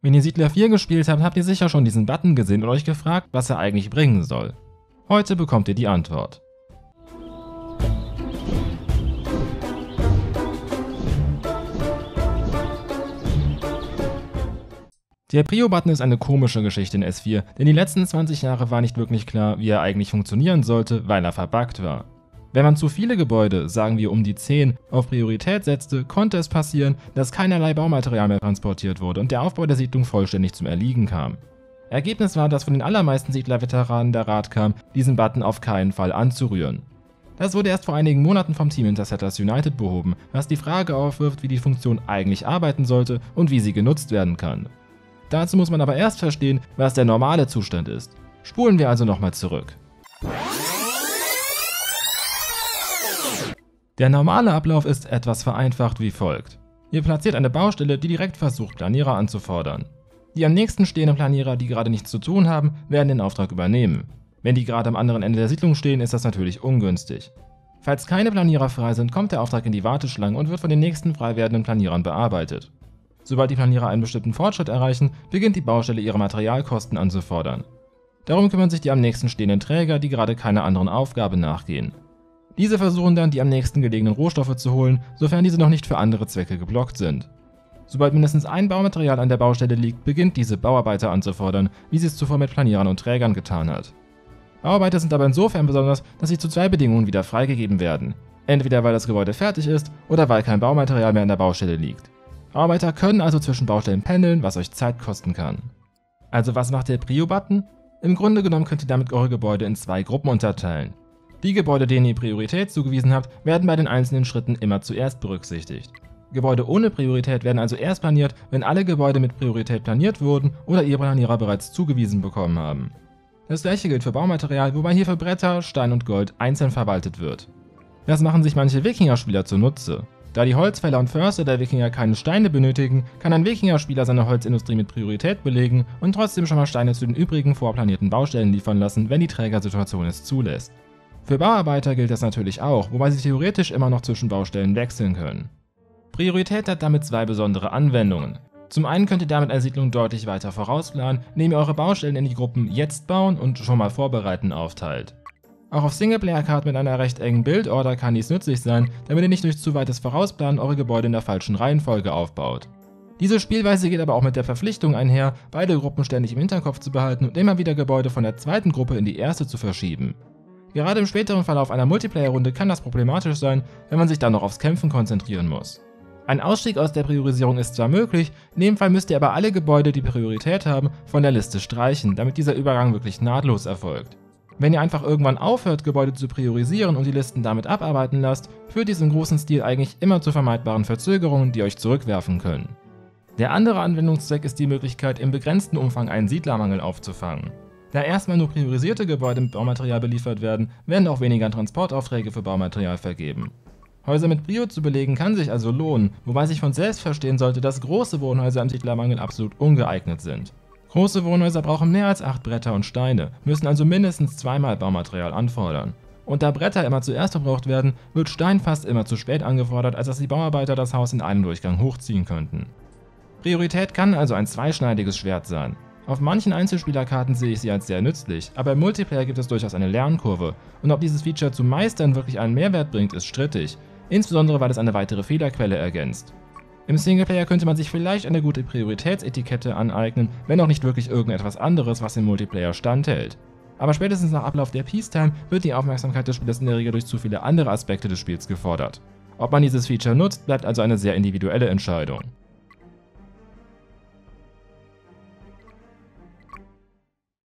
Wenn ihr Siedler 4 gespielt habt, habt ihr sicher schon diesen Button gesehen und euch gefragt, was er eigentlich bringen soll. Heute bekommt ihr die Antwort. Der Prio-Button ist eine komische Geschichte in S4, denn die letzten 20 Jahre war nicht wirklich klar, wie er eigentlich funktionieren sollte, weil er verbuggt war. Wenn man zu viele Gebäude, sagen wir um die 10, auf Priorität setzte, konnte es passieren, dass keinerlei Baumaterial mehr transportiert wurde und der Aufbau der Siedlung vollständig zum Erliegen kam. Ergebnis war, dass von den allermeisten Siedler-Veteranen der Rat kam, diesen Button auf keinen Fall anzurühren. Das wurde erst vor einigen Monaten vom Team Intercettors United behoben, was die Frage aufwirft, wie die Funktion eigentlich arbeiten sollte und wie sie genutzt werden kann. Dazu muss man aber erst verstehen, was der normale Zustand ist. Spulen wir also nochmal zurück. Der normale Ablauf ist etwas vereinfacht wie folgt. Ihr platziert eine Baustelle, die direkt versucht, Planierer anzufordern. Die am nächsten stehenden Planierer, die gerade nichts zu tun haben, werden den Auftrag übernehmen. Wenn die gerade am anderen Ende der Siedlung stehen, ist das natürlich ungünstig. Falls keine Planierer frei sind, kommt der Auftrag in die Warteschlange und wird von den nächsten frei werdenden Planierern bearbeitet. Sobald die Planierer einen bestimmten Fortschritt erreichen, beginnt die Baustelle ihre Materialkosten anzufordern. Darum kümmern sich die am nächsten stehenden Träger, die gerade keiner anderen Aufgabe nachgehen. Diese versuchen dann, die am nächsten gelegenen Rohstoffe zu holen, sofern diese noch nicht für andere Zwecke geblockt sind. Sobald mindestens ein Baumaterial an der Baustelle liegt, beginnt diese Bauarbeiter anzufordern, wie sie es zuvor mit Planierern und Trägern getan hat. Bauarbeiter sind aber insofern besonders, dass sie zu 2 Bedingungen wieder freigegeben werden. Entweder weil das Gebäude fertig ist oder weil kein Baumaterial mehr an der Baustelle liegt. Bauarbeiter können also zwischen Baustellen pendeln, was euch Zeit kosten kann. Also was macht der Prio-Button? Im Grunde genommen könnt ihr damit eure Gebäude in 2 Gruppen unterteilen. Die Gebäude, denen ihr Priorität zugewiesen habt, werden bei den einzelnen Schritten immer zuerst berücksichtigt. Gebäude ohne Priorität werden also erst planiert, wenn alle Gebäude mit Priorität planiert wurden oder ihre Planierer bereits zugewiesen bekommen haben. Das gleiche gilt für Baumaterial, wobei hier für Bretter, Stein und Gold einzeln verwaltet wird. Das machen sich manche Wikinger-Spieler zunutze. Da die Holzfäller und Förster der Wikinger keine Steine benötigen, kann ein Wikinger-Spieler seine Holzindustrie mit Priorität belegen und trotzdem schon mal Steine zu den übrigen vorplanierten Baustellen liefern lassen, wenn die Trägersituation es zulässt. Für Bauarbeiter gilt das natürlich auch, wobei sie theoretisch immer noch zwischen Baustellen wechseln können. Priorität hat damit 2 besondere Anwendungen. Zum einen könnt ihr damit eine Siedlung deutlich weiter vorausplanen, indem ihr eure Baustellen in die Gruppen Jetzt bauen und Schon mal vorbereiten aufteilt. Auch auf Singleplayer-Karten mit einer recht engen Build-Order kann dies nützlich sein, damit ihr nicht durch zu weites Vorausplanen eure Gebäude in der falschen Reihenfolge aufbaut. Diese Spielweise geht aber auch mit der Verpflichtung einher, beide Gruppen ständig im Hinterkopf zu behalten und immer wieder Gebäude von der zweiten Gruppe in die erste zu verschieben. Gerade im späteren Verlauf einer Multiplayer-Runde kann das problematisch sein, wenn man sich dann noch aufs Kämpfen konzentrieren muss. Ein Ausstieg aus der Priorisierung ist zwar möglich, in dem Fall müsst ihr aber alle Gebäude, die Priorität haben, von der Liste streichen, damit dieser Übergang wirklich nahtlos erfolgt. Wenn ihr einfach irgendwann aufhört, Gebäude zu priorisieren und die Listen damit abarbeiten lasst, führt dies im großen Stil eigentlich immer zu vermeidbaren Verzögerungen, die euch zurückwerfen können. Der andere Anwendungszweck ist die Möglichkeit, im begrenzten Umfang einen Siedlermangel aufzufangen. Da erstmal nur priorisierte Gebäude mit Baumaterial beliefert werden, werden auch weniger Transportaufträge für Baumaterial vergeben. Häuser mit Prio zu belegen kann sich also lohnen, wobei sich von selbst verstehen sollte, dass große Wohnhäuser im Siedlermangel absolut ungeeignet sind. Große Wohnhäuser brauchen mehr als 8 Bretter und Steine, müssen also mindestens 2-mal Baumaterial anfordern. Und da Bretter immer zuerst verbraucht werden, wird Stein fast immer zu spät angefordert, als dass die Bauarbeiter das Haus in einem Durchgang hochziehen könnten. Priorität kann also ein zweischneidiges Schwert sein. Auf manchen Einzelspielerkarten sehe ich sie als sehr nützlich, aber im Multiplayer gibt es durchaus eine Lernkurve und ob dieses Feature zu Meistern wirklich einen Mehrwert bringt, ist strittig, insbesondere weil es eine weitere Fehlerquelle ergänzt. Im Singleplayer könnte man sich vielleicht eine gute Prioritätsetikette aneignen, wenn auch nicht wirklich irgendetwas anderes, was im Multiplayer standhält. Aber spätestens nach Ablauf der Peacetime wird die Aufmerksamkeit des Spielers in der Regel durch zu viele andere Aspekte des Spiels gefordert. Ob man dieses Feature nutzt, bleibt also eine sehr individuelle Entscheidung.